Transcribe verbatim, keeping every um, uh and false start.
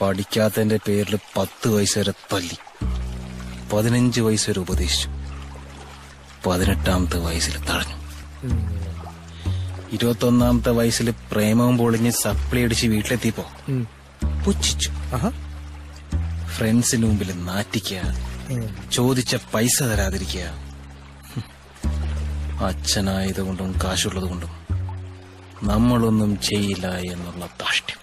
പഠിക്കാത്തതിന്റെ പേരിൽ പത്ത് വയസ്സ് വരെ തല്ലി, പതിനഞ്ച് വയസ്സ് വരെ ഉപദേശിച്ചു, പതിനെട്ടാമത്തെ വയസ്സിൽ തടഞ്ഞു. ഇരുപത്തൊന്നാമത്തെ വയസ്സിൽ പ്രേമവും പൊളിഞ്ഞ് സപ്ലി അടിച്ച് വീട്ടിലെത്തിയപ്പോ പുച്ഛിച്ചു. ഫ്രണ്ട്സിന് മുമ്പിൽ നാറ്റിക്കുക, ചോദിച്ച പൈസ തരാതിരിക്കുക. അച്ഛനായതുകൊണ്ടും കാശുള്ളത് കൊണ്ടും നമ്മളൊന്നും ചെയ്യില്ല എന്നുള്ള ധാഷ്ട്യം.